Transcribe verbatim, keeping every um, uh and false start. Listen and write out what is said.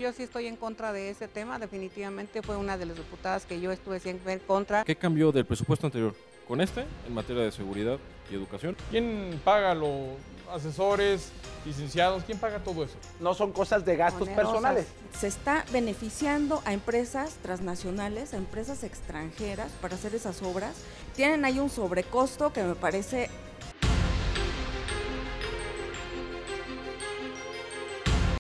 yo sí estoy en contra de ese tema, definitivamente fue una de las diputadas que yo estuve siempre en contra. ¿Qué cambió del presupuesto anterior con este en materia de seguridad y educación? ¿Quién paga los asesores, licenciados? ¿Quién paga todo eso? No son cosas de gastos Onerosas. personales. Se está beneficiando a empresas transnacionales, a empresas extranjeras para hacer esas obras. Tienen ahí un sobrecosto que me parece